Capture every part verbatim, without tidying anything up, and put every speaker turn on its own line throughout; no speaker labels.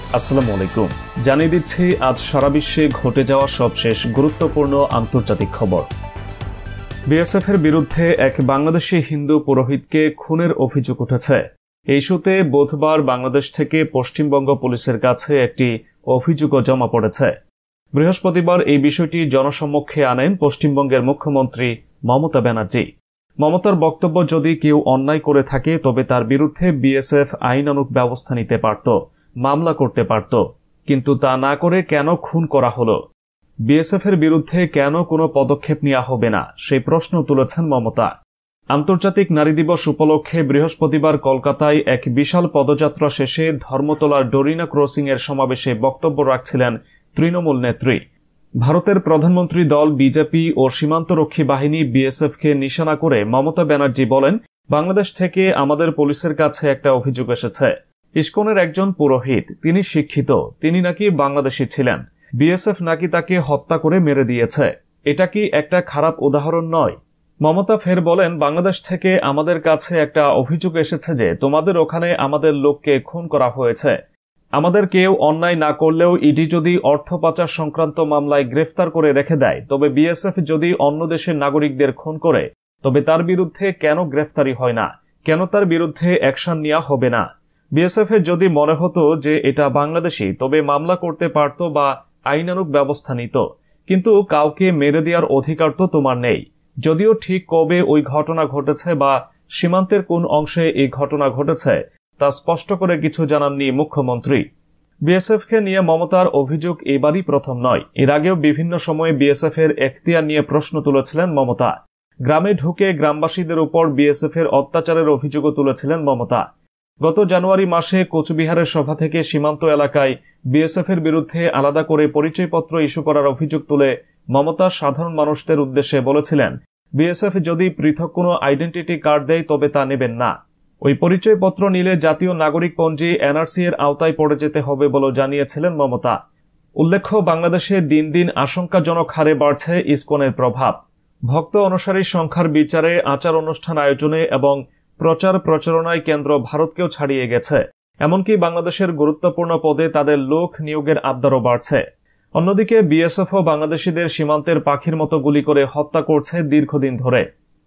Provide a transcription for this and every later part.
আসসালামু আলাইকুম। জানিয়ে দিচ্ছি আজ সারা বিশ্বে ঘটে যাওয়া সবশেষ গুরুত্বপূর্ণ আন্তর্জাতিক খবর। বিএসএফ এর বিরুদ্ধে এক বাংলাদেশি হিন্দু পুরোহিতকে খুনের অভিযোগ উঠেছে। এই ইস্যুতে বুধবার বাংলাদেশ থেকে পশ্চিমবঙ্গ পুলিশের কাছে একটি অভিযোগও জমা পড়েছে। বৃহস্পতিবার এই বিষয়টি জনসম্মুখে আনেন পশ্চিমবঙ্গের মুখ্যমন্ত্রী মমতা ব্যানার্জি। মমতার বক্তব্য, যদি কেউ অন্যায় করে থাকে তবে তার বিরুদ্ধে বিএসএফ আইনানুগ ব্যবস্থা নিতে পারত, মামলা করতে পারত, কিন্তু তা না করে কেন খুন করা হলো? বিএসএফ এর বিরুদ্ধে কেন কোনো পদক্ষেপ নেওয়া হবে না, সেই প্রশ্ন তুলেছেন মমতা। আন্তর্জাতিক নারী দিবস উপলক্ষে বৃহস্পতিবার কলকাতায় এক বিশাল পদযাত্রা শেষে ধর্মতলার ডোরিনা ক্রসিং এর সমাবেশে বক্তব্য রাখছিলেন তৃণমূল নেত্রী। ভারতের প্রধানমন্ত্রী দল বিজেপি ও সীমান্তরক্ষী বাহিনী বিএসএফকে নিশানা করে মমতা ব্যানার্জি বলেন, বাংলাদেশ থেকে আমাদের পুলিশের কাছে একটা অভিযোগ এসেছে। ইসকনের একজন পুরোহিত, তিনি শিক্ষিত, তিনি নাকি বাংলাদেশী ছিলেন। বিএসএফ নাকি তাকে হত্যা করে মেরে দিয়েছে। এটা কি একটা খারাপ উদাহরণ নয়? মমতা ফের বলেন, বাংলাদেশ থেকে আমাদের কাছে একটা অভিযোগ এসেছে যে তোমাদের ওখানে আমাদের লোককে খুন করা হয়েছে। আমাদের কেউ অন্যায় না করলেও ইডি যদি অর্থ পাচার সংক্রান্ত মামলায় গ্রেফতার করে রেখে দেয়, তবে বিএসএফ যদি অন্য দেশের নাগরিকদের খুন করে তবে তার বিরুদ্ধে কেন গ্রেফতারি হয় না, কেন তার বিরুদ্ধে অ্যাকশন নেওয়া হবে না? বিএসএফ এর যদি মনে হতো যে এটা বাংলাদেশি, তবে মামলা করতে পারত বা আইনানুগ ব্যবস্থা নিত, কিন্তু কাউকে মেরে দেওয়ার অধিকার তো তোমার নেই। যদিও ঠিক কবে ওই ঘটনা ঘটেছে বা সীমান্তের কোন অংশে এই ঘটনা ঘটেছে তা স্পষ্ট করে কিছু জানাননি মুখ্যমন্ত্রী। বিএসএফ কে নিয়ে মমতার অভিযোগ এবারই প্রথম নয়। এর আগেও বিভিন্ন সময়ে বিএসএফ এর এখতিয়ার নিয়ে প্রশ্ন তুলেছিলেন মমতা। গ্রামে ঢুকে গ্রামবাসীদের উপর বিএসএফ এর অত্যাচারের অভিযোগও তুলেছিলেন মমতা। গত জানুয়ারি মাসে কোচবিহারের সভা থেকে সীমান্ত এলাকায় বিএসএফ এর বিরুদ্ধে আলাদা করে পরিচয়পত্র ইস্যু করার অভিযোগ তুলে মমতা সাধারণ মানুষদের উদ্দেশ্যে বলেছিলেন, বিএসএফ যদি পৃথক কোনো আইডেন্টিটি কার্ড দেয় তবে তা নেবেন না। ওই পরিচয়পত্র নিলে জাতীয় নাগরিক পঞ্জি এনআরসি এর আওতায় পড়ে যেতে হবে বলে জানিয়েছিলেন মমতা। উল্লেখ্য, বাংলাদেশে দিন দিন আশঙ্কাজনক হারে বাড়ছে ইসকনের প্রভাব। ভক্ত অনুসারীর সংখ্যার বিচারে আচার অনুষ্ঠান আয়োজনে এবং প্রচার প্রচারণায় কেন্দ্র ভারতকেও ছাড়িয়ে গেছে। এমনকি বাংলাদেশের গুরুত্বপূর্ণ পদে তাদের লোক নিয়োগের আবদারও বাড়ছে। অন্যদিকে বিএসএফও বাংলাদেশিদের সীমান্তের পাখির মতো গুলি করে হত্যা করছে দীর্ঘদিন ধরে।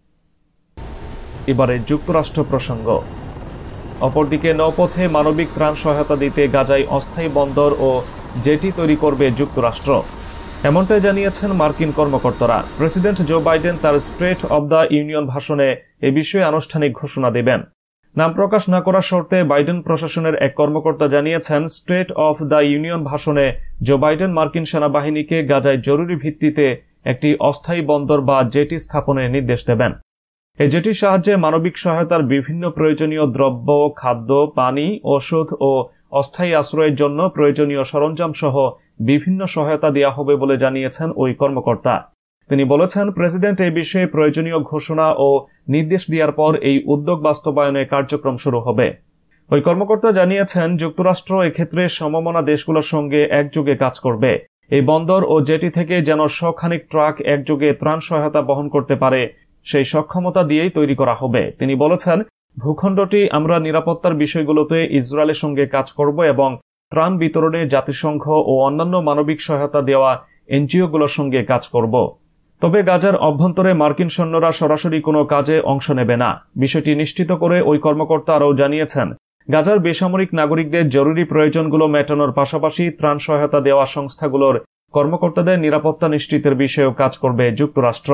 এবারে যুক্তরাষ্ট্র প্রসঙ্গ। অপরদিকে নৌপথে মানবিক ত্রাণ সহায়তা দিতে গাজায় অস্থায়ী বন্দর ও জেটি তৈরি করবে যুক্তরাষ্ট্র, এমনটাই জানিয়েছেন মার্কিন কর্মকর্তারা। প্রেসিডেন্ট জো বাইডেন তার স্টেট অব দ্য ইউনিয়ন ভাষণে এ বিষয়ে আনুষ্ঠানিক ঘোষণা দেবেন। নাম প্রকাশ না করার শর্তে বাইডেন প্রশাসনের এক কর্মকর্তা জানিয়েছেন, স্টেট অফ দ্য ইউনিয়ন ভাষণে জো বাইডেন মার্কিন সেনাবাহিনীকে গাজায় জরুরি ভিত্তিতে একটি অস্থায়ী বন্দর বা জেটি স্থাপনের নির্দেশ দেবেন। এই জেটির সাহায্যে মানবিক সহায়তার বিভিন্ন প্রয়োজনীয় দ্রব্য, খাদ্য, পানি, ওষুধ ও অস্থায়ী আশ্রয়ের জন্য প্রয়োজনীয় সরঞ্জাম সহ বিভিন্ন সহায়তা দেওয়া হবে বলে জানিয়েছেন ওই কর্মকর্তা। তিনি বলেছেন, প্রেসিডেন্ট এই বিষয়ে প্রয়োজনীয় ঘোষণা ও নির্দেশ দেওয়ার পর এই উদ্যোগ বাস্তবায়নে কার্যক্রম শুরু হবে। ওই কর্মকর্তা জানিয়েছেন, যুক্তরাষ্ট্র এক্ষেত্রে সমমনা দেশগুলোর সঙ্গে একযোগে কাজ করবে। এই বন্দর ও জেটি থেকে যেন শখানেক ট্রাক একযোগে ত্রাণ সহায়তা বহন করতে পারে, সেই সক্ষমতা দিয়েই তৈরি করা হবে। তিনি বলেছেন, ভূখণ্ডটি আমরা নিরাপত্তার বিষয়গুলোতে ইসরায়েলের সঙ্গে কাজ করব এবং ত্রাণ বিতরণে জাতিসংঘ ও অন্যান্য মানবিক সহায়তা দেওয়া এনজিওগুলোর সঙ্গে কাজ করব। তবে গাজার অভ্যন্তরে মার্কিন সৈন্যরা সরাসরি কোনো কাজে অংশ নেবে না। বিষয়টি নিশ্চিত করে ওই কর্মকর্তা আরও জানিয়েছেন, গাজার বেসামরিক নাগরিকদের জরুরি প্রয়োজনগুলো মেটানোর পাশাপাশি ত্রাণ সহায়তা দেওয়া সংস্থাগুলোর কর্মকর্তাদের নিরাপত্তা নিশ্চিতের বিষয়েও কাজ করবে যুক্তরাষ্ট্র।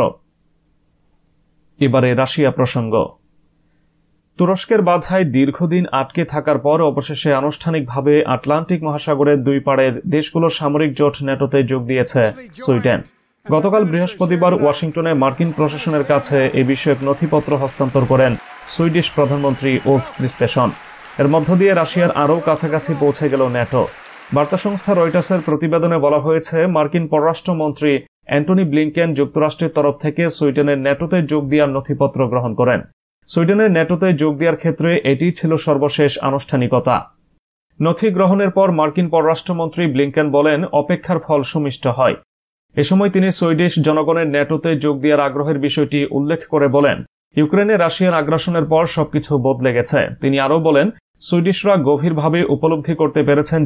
এবারে রাশিয়া প্রসঙ্গ। তুরস্কের বাধায় দীর্ঘদিন আটকে থাকার পর অবশেষে আনুষ্ঠানিকভাবে আটলান্টিক মহাসাগরের দুই পাড়ের দেশগুলোর সামরিক জোট ন্যাটোতে যোগ দিয়েছে সুইডেন। গতকাল বৃহস্পতিবার ওয়াশিংটনে মার্কিন প্রশাসনের কাছে এ বিষয়ক নথিপত্র হস্তান্তর করেন সুইডিশ প্রধানমন্ত্রী উলফ ক্রিস্টেসন। এর মধ্য দিয়ে রাশিয়ার আরও কাছাকাছি পৌঁছে গেল ন্যাটো। বার্তা সংস্থা রয়টার্সের প্রতিবেদনে বলা হয়েছে, মার্কিন পররাষ্ট্রমন্ত্রী অ্যান্টনি ব্লিংকেন যুক্তরাষ্ট্রের তরফ থেকে সুইডেনের ন্যাটোতে যোগ দেওয়ার নথিপত্র গ্রহণ করেন। সুইডেনের ন্যাটোতে যোগ দেওয়ার ক্ষেত্রে এটি ছিল সর্বশেষ আনুষ্ঠানিকতা। নথি গ্রহণের পর মার্কিন পররাষ্ট্রমন্ত্রী ব্লিংকেন বলেন, অপেক্ষার ফল সুমিষ্ট হয়। এ সময় তিনি সুইডিশ জনগণের ন্যাটোতে যোগ দেওয়ার আগ্রহের বিষয়টি উল্লেখ করে বলেন, ইউক্রেনে রাশিয়ার আগ্রাসনের পর সবকিছু বদলে গেছে। তিনি আরও বলেন, সুইডিশরা গভীরভাবে উপলব্ধি করতে পেরেছেন যে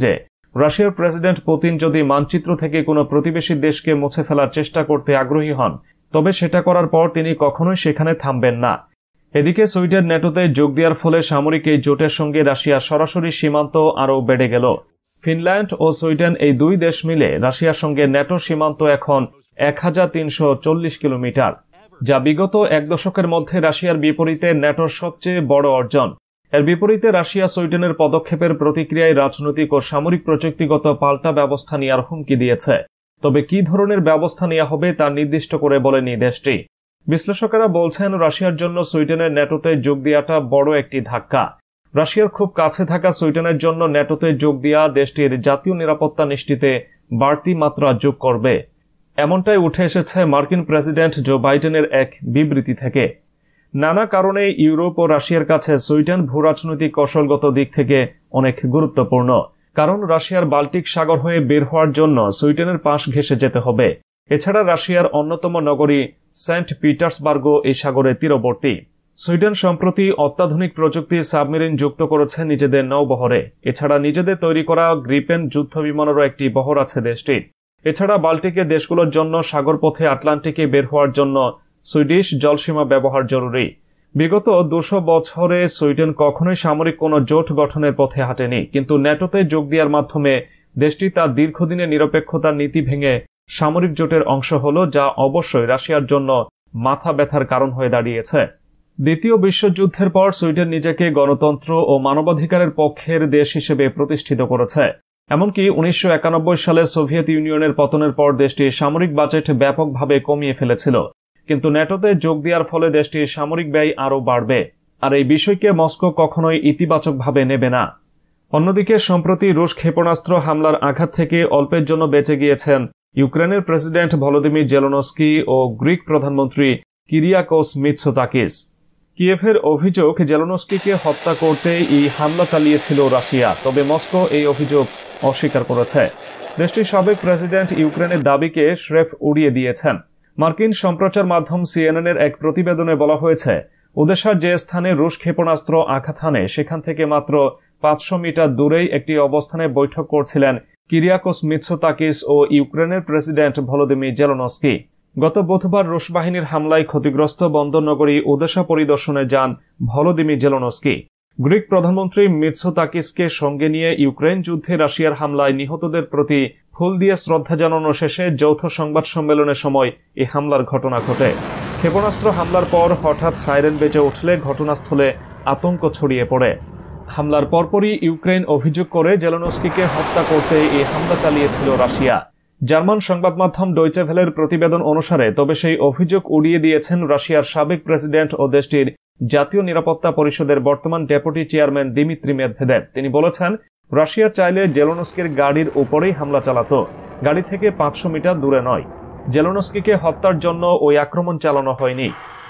রাশিয়ার প্রেসিডেন্ট পুতিন যদি মানচিত্র থেকে কোনো প্রতিবেশী দেশকে মুছে ফেলার চেষ্টা করতে আগ্রহী হন, তবে সেটা করার পর তিনি কখনোই সেখানে থামবেন না। এদিকে সুইডেন ন্যাটোতে যোগ দেওয়ার ফলে সামরিক এই জোটের সঙ্গে রাশিয়ার সরাসরি সীমান্ত আরও বেড়ে গেল। ফিনল্যান্ড ও সুইডেন এই দুই দেশ মিলে রাশিয়ার সঙ্গে ন্যাটো সীমান্ত এখন এক হাজার তিনশো চল্লিশ কিলোমিটার, যা বিগত এক দশকের মধ্যে রাশিয়ার বিপরীতে ন্যাটোর সবচেয়ে বড় অর্জন। এর বিপরীতে রাশিয়া সুইডেনের পদক্ষেপের প্রতিক্রিয়ায় রাজনৈতিক ও সামরিক প্রযুক্তিগত পাল্টা ব্যবস্থা নেওয়ার হুমকি দিয়েছে। তবে কি ধরনের ব্যবস্থা নেওয়া হবে তা নির্দিষ্ট করে বলেনি দেশটি। বিশ্লেষকেরা বলছেন, রাশিয়ার জন্য সুইডেনের ন্যাটোতে যোগ দেওয়াটা বড় একটি ধাক্কা। রাশিয়ার খুব কাছে থাকা সুইডেনের জন্য ন্যাটোতে যোগ দেওয়া দেশটির জাতীয় নিরাপত্তা নিশ্চিতে বাড়তি মাত্রা যোগ করবে, এমনটাই উঠে এসেছে মার্কিন প্রেসিডেন্ট জো বাইডেনের এক বিবৃতি থেকে। নানা কারণে ইউরোপ ও রাশিয়ার কাছে সুইডেন ভূরাজনৈতিক কৌশলগত দিক থেকে অনেক গুরুত্বপূর্ণ, কারণ রাশিয়ার বাল্টিক সাগর হয়ে বের হওয়ার জন্য সুইডেনের পাশ ঘেঁষে যেতে হবে। এছাড়া রাশিয়ার অন্যতম নগরী সেন্ট পিটার্সবার্গও এই সাগরের তীরবর্তী। সুইডেন সম্প্রতি অত্যাধুনিক প্রযুক্তি সাবমেরিন যুক্ত করেছে নিজেদের নৌবহরে। এছাড়া নিজেদের তৈরি করা গ্রিপেন যুদ্ধ বিমানেরও একটি বহর আছে দেশটির। এছাড়া বাল্টিকের দেশগুলোর জন্য সাগরপথে আটলান্টিকে বের হওয়ার জন্য সুইডিশ জলসীমা ব্যবহার জরুরি। বিগত দুশো বছরে সুইডেন কখনোই সামরিক কোনো জোট গঠনের পথে হাঁটেনি, কিন্তু ন্যাটোতে যোগ দেওয়ার মাধ্যমে দেশটি তার দীর্ঘদিনের নিরপেক্ষতার নীতি ভেঙে সামরিক জোটের অংশ হল, যা অবশ্যই রাশিয়ার জন্য মাথা ব্যথার কারণ হয়ে দাঁড়িয়েছে। দ্বিতীয় বিশ্বযুদ্ধের পর সুইডেন নিজেকে গণতন্ত্র ও মানবাধিকারের পক্ষের দেশ হিসেবে প্রতিষ্ঠিত করেছে। এমনকি উনিশশো একানব্বই সালে সোভিয়েত ইউনিয়নের পতনের পর দেশটি সামরিক বাজেট ব্যাপকভাবে কমিয়ে ফেলেছিল, কিন্তু ন্যাটোতে যোগ দেওয়ার ফলে দেশটির সামরিক ব্যয় আরও বাড়বে, আর এই বিষয়কে মস্কো কখনোই ইতিবাচকভাবে নেবে না। অন্যদিকে সম্প্রতি রুশ ক্ষেপণাস্ত্র হামলার আঘাত থেকে অল্পের জন্য বেঁচে গিয়েছেন ইউক্রেনের প্রেসিডেন্ট ভলোদিমির জেলেনস্কি ও গ্রিক প্রধানমন্ত্রী কিরিয়াকোস মিৎসোতাকিস। কিয়েভের অভিযোগ, জেলেনস্কিকে হত্যা করতে এই হামলা চালিয়েছিল রাশিয়া, তবে মস্কো এই অভিযোগ অস্বীকার করেছে। দেশটির সাবেক প্রেসিডেন্ট ইউক্রেনের দাবিকে স্রেফ উড়িয়ে দিয়েছেন। মার্কিন সম্প্রচার মাধ্যম সিএনএনের এক প্রতিবেদনে বলা হয়েছে, ওদেশার যে স্থানে রুশ ক্ষেপণাস্ত্র আঘাত হানে সেখান থেকে মাত্র পাঁচশো মিটার দূরেই একটি অবস্থানে বৈঠক করছিলেন কিরিয়াকোস মিৎসোতাকিস ও ইউক্রেনের প্রেসিডেন্ট ভলোদিমির জেলেনস্কি। গত বুধবার রুশ বাহিনীর হামলায় ক্ষতিগ্রস্ত বন্দর নগরী ওদেশা পরিদর্শনে যান ভলোদিমির জেলেনস্কি। গ্রিক প্রধানমন্ত্রী মিৎসোতাকিসকে সঙ্গে নিয়ে ইউক্রেন যুদ্ধে রাশিয়ার হামলায় নিহতদের প্রতি ফুল দিয়ে শ্রদ্ধা জানানো শেষে যৌথ সংবাদ সম্মেলনের সময় এই হামলার ঘটনা ঘটে। ক্ষেপণাস্ত্র হামলার পর হঠাৎ সাইরেন বেজে উঠলে ঘটনাস্থলে আতঙ্ক ছড়িয়ে পড়ে। হামলার পরপরই ইউক্রেন অভিযোগ করে জেলেনস্কিকে হত্যা করতে এই হামলা চালিয়েছিল রাশিয়া। জার্মান সংবাদ মাধ্যম ডয়চে ভেলের প্রতিবেদন অনুসারে তবে সেই অভিযোগ উড়িয়ে দিয়েছেন রাশিয়ার সাবেক প্রেসিডেন্ট ও দেশটির জাতীয় নিরাপত্তা পরিষদের বর্তমান ডেপুটি চেয়ারম্যান দিমিত্রি মেদভেদেভ। তিনি বলেছেন, রাশিয়া চাইলে জেলেনস্কির গাড়ির উপরেই হামলা চালাতো, গাড়ি থেকে পাঁচশো মিটার দূরে নয়। জেলেনস্কিকে হত্যার জন্য ওই আক্রমণ চালানো হয়নি।